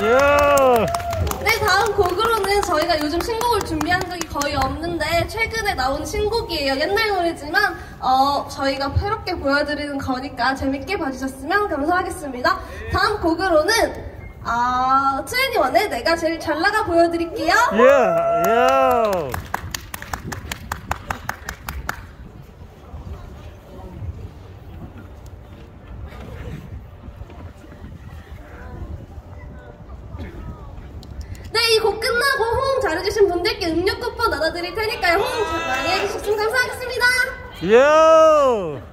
예. 네, 다음 곡으로는 저희가 요즘 신곡을 준비한 적이 거의 없는데 최근에 나온 신곡이에요. 옛날 노래지만 저희가 새롭게 보여드리는 거니까 재밌게 봐주셨으면 감사하겠습니다. 다음 곡으로는 2NE1의 내가 제일 잘 나가 보여드릴게요. 예. 네, 이 곡 끝나고 호응 잘해주신 분들께 음료 쿠폰 나눠드릴 테니까요. 호응 많이 해주셨으면 감사하겠습니다. 예.